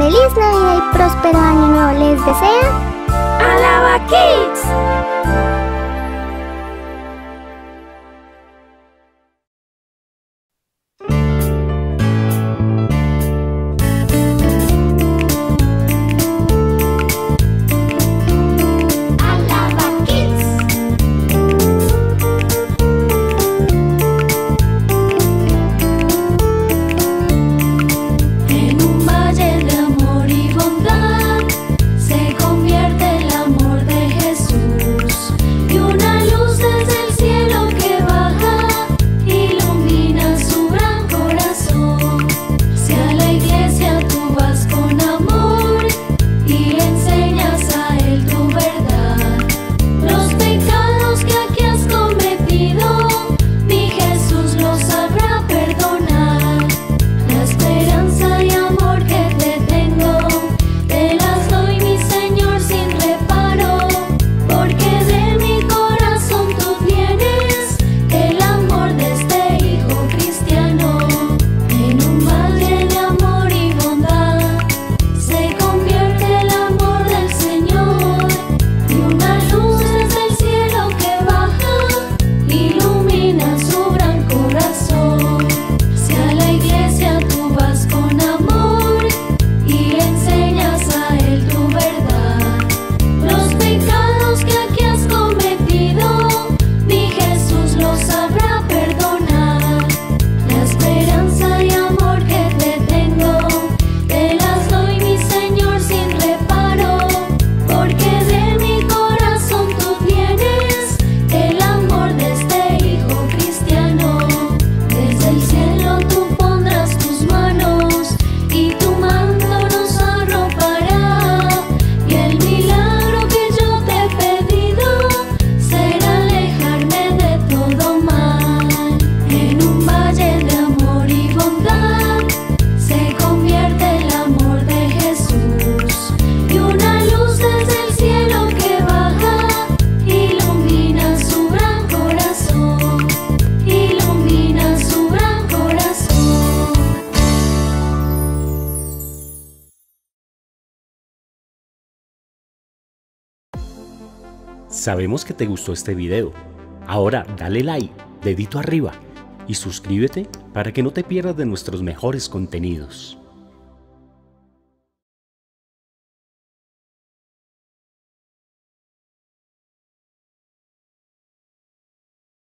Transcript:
Feliz Navidad y próspero año nuevo les desea Alaba Kids. Sabemos que te gustó este video. Ahora dale like, dedito arriba y suscríbete para que no te pierdas de nuestros mejores contenidos.